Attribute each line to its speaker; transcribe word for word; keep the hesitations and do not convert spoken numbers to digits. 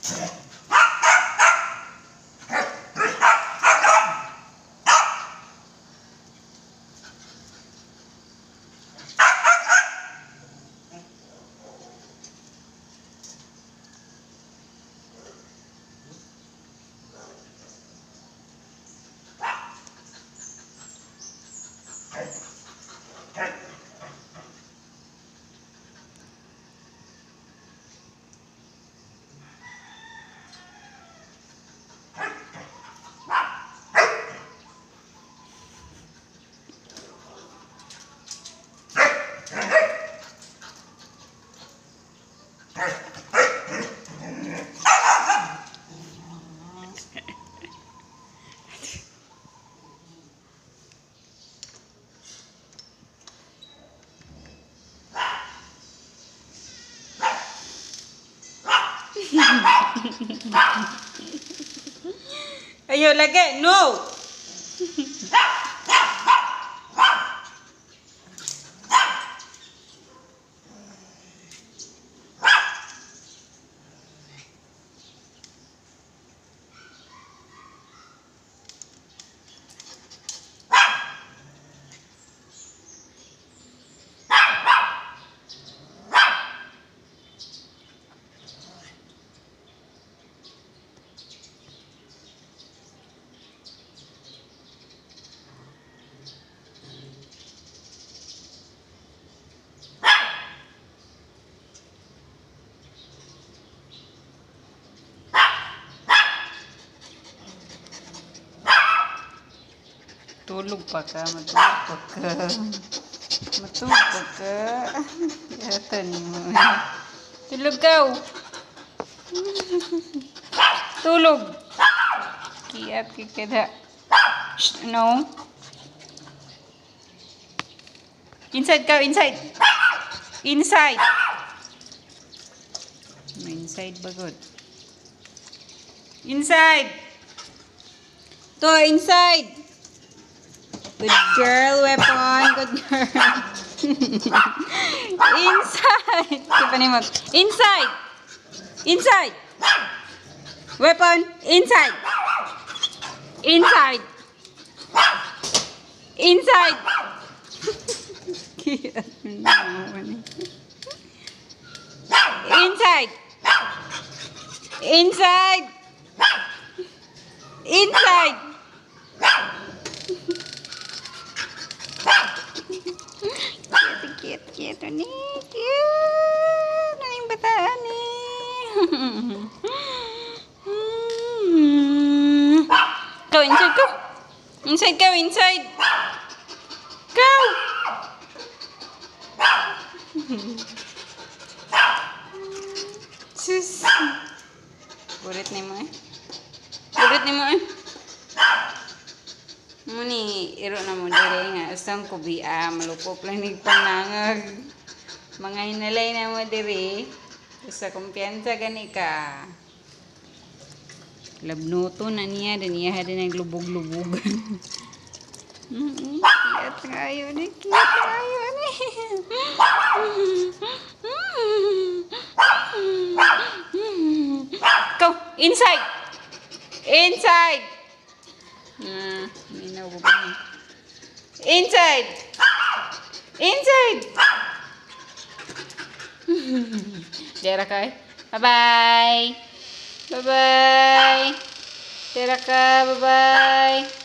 Speaker 1: Ayo lagi, no. Tulog pa ka, matulog pa ka. Matulog pa ka. Yatan mo. Tulog ka. Tulog. Kiyat kikada. No. Inside ka, inside. Inside. Inside ba good? Inside. To, inside. Good girl, weapon. Good girl. Inside. Kipanimot. Inside. Inside. Weapon. Inside. Inside. Inside. Inside. Inside. Inside. Cute, cute, cute ni, cute. Ano yung bataan ni? Go inside, go. Inside, go inside. Go. Sus. Burit ni mo eh. Burit ni mo eh. Muni iro na mo dire nga usang kubiya malupop lang nig panangag mga hinalay na mo dire sa kumpiyansa gani ka labnuto na niya din niya din naglubog-lubog. Kiyat kayo ni kiyat kayo ni go inside inside. Hmm, minaw ko ba? Inside! Inside! Dera ka eh. Bye-bye! Bye-bye! Dera ka, bye-bye!